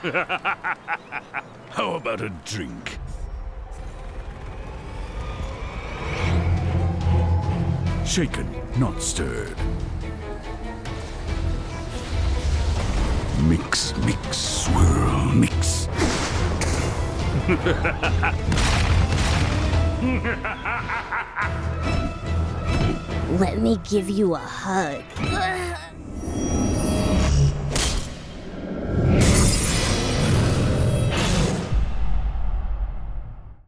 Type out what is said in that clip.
How about a drink? Shaken, not stirred. Mix, mix, swirl, mix. Let me give you a hug.